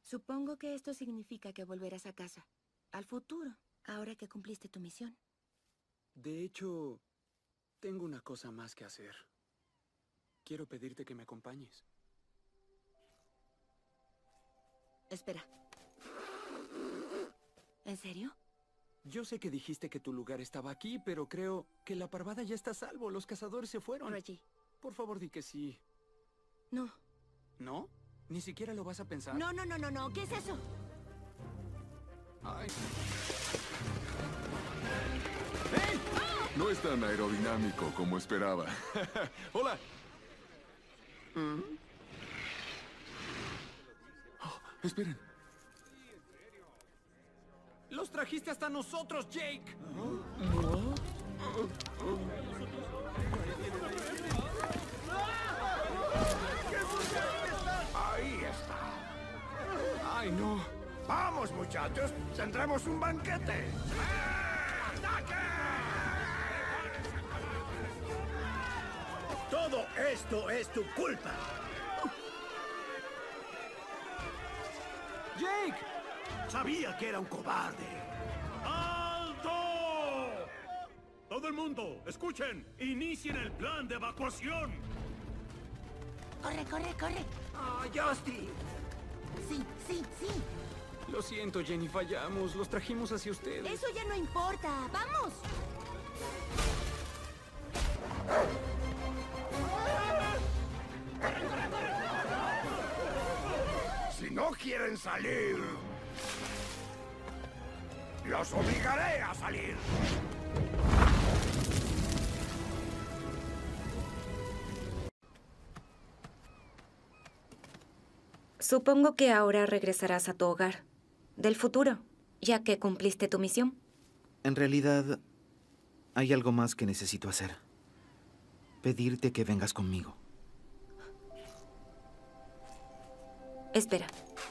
Supongo que esto significa que volverás a casa. Al futuro, ahora que cumpliste tu misión. De hecho, tengo una cosa más que hacer. Quiero pedirte que me acompañes. Espera. ¿En serio? Yo sé que dijiste que tu lugar estaba aquí, pero creo que la parvada ya está a salvo. Los cazadores se fueron. Reggie. Por favor, di que sí. No. ¿No? ¿Ni siquiera lo vas a pensar? No, no, no, no, no. ¿Qué es eso? Ay. ¡Hey! No es tan aerodinámico como esperaba. ¡Hola! Oh, esperen. ¡Los trajiste hasta nosotros, Jake! Ahí está. ¡Ay, no! ¡Vamos, muchachos! ¡Tendremos un banquete! Todo esto es tu culpa. ¡Jake! Sabía que era un cobarde. ¡Alto! Todo el mundo, escuchen. Inicien el plan de evacuación. ¡Corre, corre, corre! ¡Ah, Justy! Sí, sí, sí. Lo siento, Jenny, fallamos. Los trajimos hacia ustedes. Eso ya no importa. ¡Vamos! Si no quieren salir, los obligaré a salir. Supongo que ahora regresarás a tu hogar, del futuro, ya que cumpliste tu misión. En realidad, hay algo más que necesito hacer. Pedirte que vengas conmigo. Espera.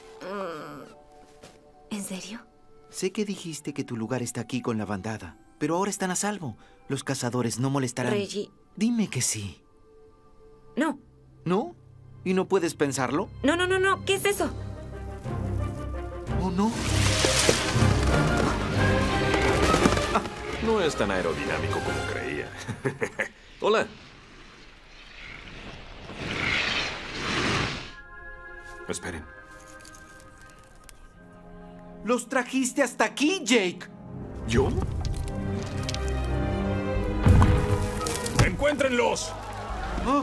¿En serio? Sé que dijiste que tu lugar está aquí con la bandada, pero ahora están a salvo. Los cazadores no molestarán. Reggie. Dime que sí. No. ¿No? ¿Y no puedes pensarlo? No, no, no, no. ¿Qué es eso? ¿Oh, no? No es tan aerodinámico como creía. Hola. Esperen. ¡Los trajiste hasta aquí, Jake! ¿Yo? ¡Encuéntrenlos! Oh,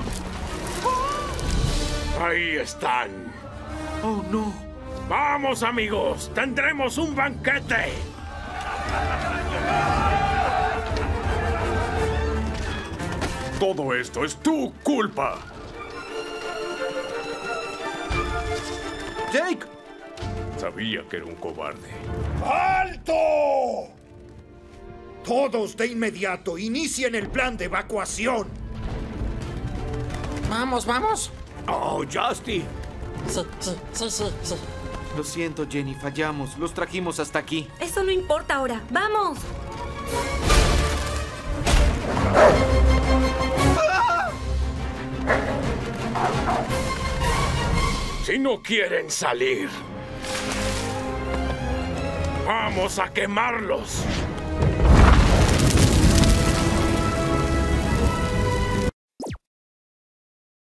Ahí están. oh, no. ¡Vamos, amigos! ¡Tendremos un banquete! Todo esto es tu culpa. ¡Jake! Sabía que era un cobarde. ¡Alto! Todos de inmediato inicien el plan de evacuación. Vamos, vamos. ¡Oh, Justy! Sí. Lo siento, Jenny, fallamos. Los trajimos hasta aquí. Eso no importa ahora. ¡Vamos! Si no quieren salir, vamos a quemarlos.